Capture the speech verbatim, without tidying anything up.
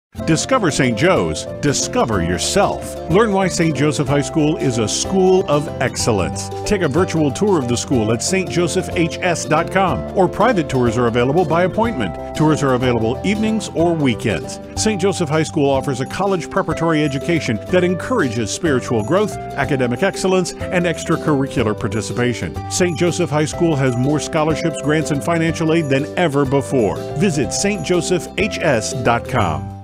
Discover Saint Joe's. Discover yourself. Learn why Saint Joseph High School is a school of excellence. Take a virtual tour of the school at S T Joseph H S dot com, or private tours are available by appointment. Tours are available evenings or weekends. Saint Joseph High School offers a college preparatory education that encourages spiritual growth, academic excellence, and extracurricular participation. Saint Joseph High School has more scholarships, grants, and financial aid than ever before. Visit S T Joseph H S dot com.